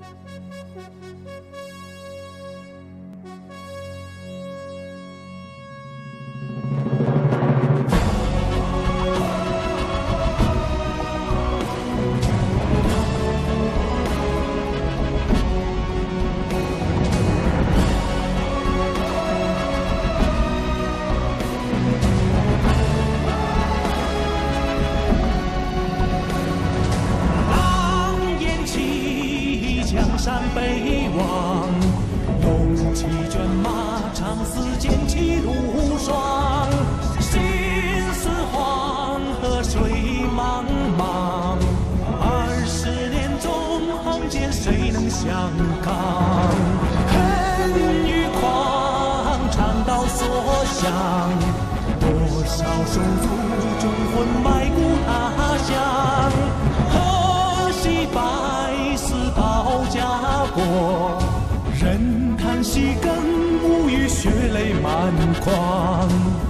江山北望，龙骑卷马，长嘶剑气如霜。心似黄河水茫茫，20年纵横间，谁能相抗？恨与狂，肠道所向，多少手足忠魂埋骨他乡。可惜百死保家国，任叹息更无语，血泪满眶。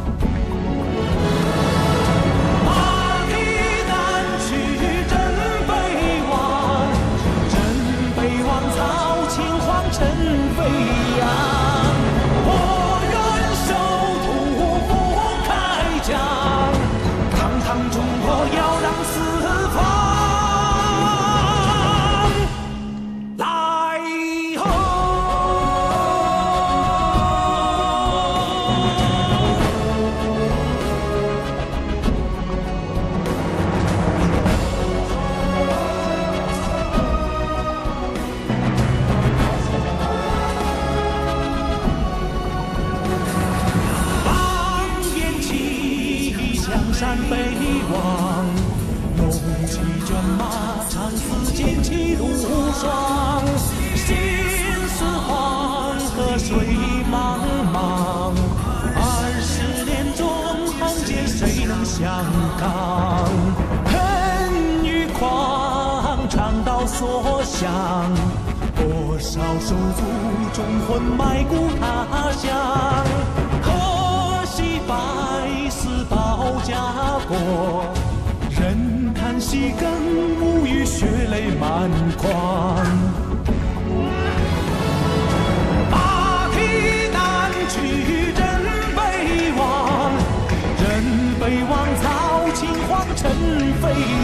马蹄南去征北望，征北望曹秦皇尘飞扬。我愿守土不开疆，堂堂中国要让四方。山北望，龙骑卷马，长嘶剑气如霜。心似黄河水茫茫，20年纵横间，谁能相抗？恨与狂，肠道所向，多少手足忠魂埋骨他乡。可惜百死保家国，任叹息更无语，血泪满眶。马蹄南去征北望，征北望曹秦皇尘飞